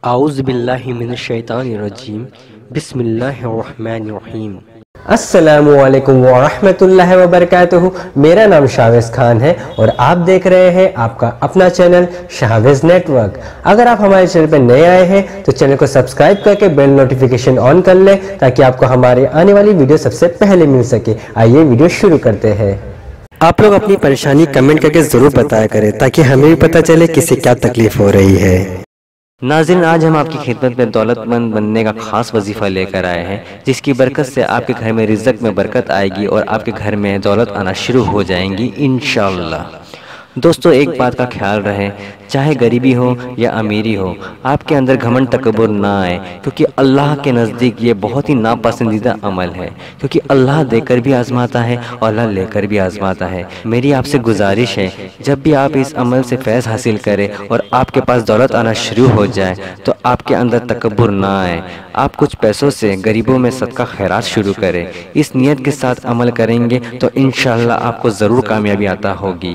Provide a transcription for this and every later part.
आऊज़ु बिल्लाहि मिनश शैतानिर रजीम बिस्मिल्लाहिर्रहमानिर्रहीम। अस्सलामुअलैकुम वरहमतुल्लाहि वबरकातुहू। मेरा नाम शावेज़ खान है और आप देख रहे हैं आपका अपना चैनल शावेज़ नेटवर्क। अगर आप हमारे चैनल पर नए आए हैं तो चैनल को सब्सक्राइब करके बेल नोटिफिकेशन ऑन कर लें ताकि आपको हमारी आने वाली वीडियो सबसे पहले मिल सके। आइए वीडियो शुरू करते हैं। आप लोग अपनी परेशानी कमेंट करके ज़रूर बताया करें ताकि हमें भी पता चले किसे क्या तकलीफ हो रही है। नाज़रीन, आज हम आपकी खिदमत में दौलतमंद बनने का खास वजीफ़ा लेकर आए हैं, जिसकी बरकत से आपके घर में रिज़्क़ में बरकत आएगी और आपके घर में दौलत आना शुरू हो जाएंगी इंशाअल्लाह। दोस्तों, एक बात का ख्याल रहे, चाहे गरीबी हो या अमीरी हो, आपके अंदर घमंड तकब्बुर ना आए, क्योंकि अल्लाह के नज़दीक ये बहुत ही नापसंदीदा अमल है। क्योंकि अल्लाह देकर भी आजमाता है और अल्लाह लेकर भी आजमाता है। मेरी आपसे गुजारिश है, जब भी आप इस अमल से फैज़ हासिल करें और आपके पास दौलत आना शुरू हो जाए तो आपके अंदर तकब्बुर ना आए। आप कुछ पैसों से गरीबों में सदका खैरात शुरू करें। इस नियत के साथ अमल करेंगे तो इंशाअल्लाह आपको ज़रूर कामयाबी अता होगी।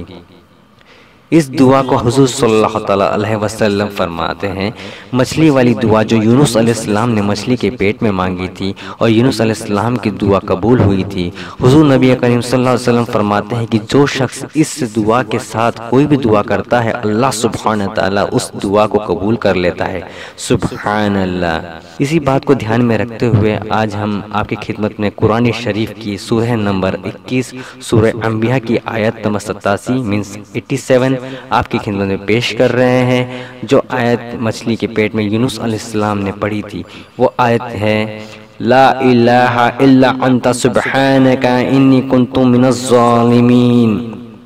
इस दुआ को हुज़ूर सल्लल्लाहु अलैहि वसल्लम फरमाते हैं, मछली वाली दुआ जो यूनुस अलैहिस्सलाम ने मछली के पेट में मांगी थी और यूनुस अलैहिस्सलाम की दुआ कबूल हुई थी। हुज़ूर नबी करीम सल्लल्लाहु अलैहि वसल्लम फरमाते हैं कि जो शख्स इस दुआ के साथ कोई भी दुआ करता है, अल्लाह सुब्हान ताला उस दुआ को कबूल कर लेता है। सुब्हान अल्लाह। इसी बात को ध्यान में रखते हुए आज हम आपकी खिदमत में कुरान शरीफ की सूरह नंबर 21 सूरह अंबिया की आयत नंबर 87 मीन्स 87 आपकी खिदमत में पेश कर रहे हैं। जो आयत मछली के पेट में यूनुस अलैहिस्सलाम ने पढ़ी थी वो आयत है, ला इलाहा इल्ला अंता सुब्हानका इन्नी कुन्तु मिनज़ ज़ालिमीन।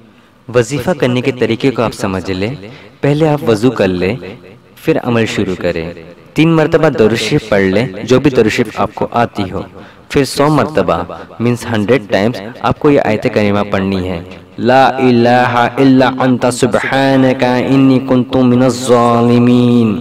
वजीफ़ा करने के तरीके को आप समझ लें। पहले आप वज़ू कर लें, फिर अमल शुरू करें। 3 मरतबा दरूद शरीफ पढ़ लें, जो भी दरूद शरीफ आपको आती हो। फिर 100 मरतबा मीन्स 100 टाइम्स आपको ये आयत करीमा पढ़नी है, ला इलाहा इल्ला अंता सुब्हानका इन्नी कुन्तु मिनज़ ज़ालिमीन।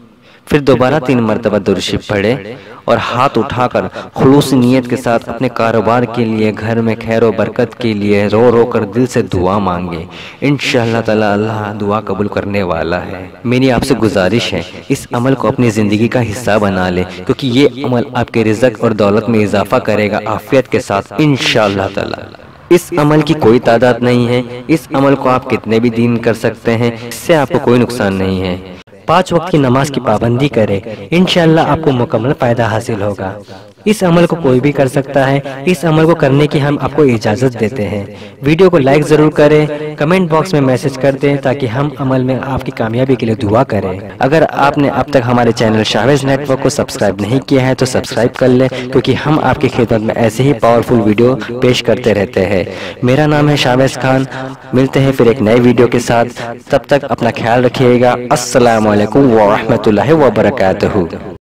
फिर दोबारा 3 मरतबा दुरूद शरीफ पढ़े और हाथ उठाकर खुलूस नियत के साथ अपने कारोबार के लिए, घर में खैर और बरकत के लिए रो रो कर दिल से दुआ मांगे। इंशाअल्लाह ताला अल्लाह दुआ कबूल करने वाला है। मेरी आपसे गुजारिश है, इस अमल को अपनी ज़िंदगी का हिस्सा बना ले, क्योंकि ये अमल आपके रिज़्क़ और दौलत में इजाफा करेगा आफियत के साथ इंशाअल्लाह ताला। इस अमल की कोई तादाद नहीं है। इस अमल को आप कितने भी दिन कर सकते हैं, इससे आपको कोई नुकसान नहीं है। 5 वक्त की नमाज की पाबंदी करें, इंशाअल्लाह आपको मुकम्मल फ़ायदा हासिल होगा। इस अमल को कोई भी कर सकता है। इस अमल को करने की हम आपको इजाज़त देते हैं। वीडियो को लाइक ज़रूर करें, कमेंट बॉक्स में मैसेज कर दें ताकि हम अमल में आपकी कामयाबी के लिए दुआ करें। अगर आपने अब तक हमारे चैनल शावेज़ नेटवर्क को सब्सक्राइब नहीं किया है तो सब्सक्राइब कर लें, क्योंकि हम आपकी खिदमत में ऐसे ही पावरफुल वीडियो पेश करते रहते हैं। मेरा नाम है शावेज़ खान। मिलते हैं फिर एक नए वीडियो के साथ। तब तक अपना ख्याल रखिएगा। अस्सलामु अलैकुम व रहमतुल्लाहि व बरकातुहू।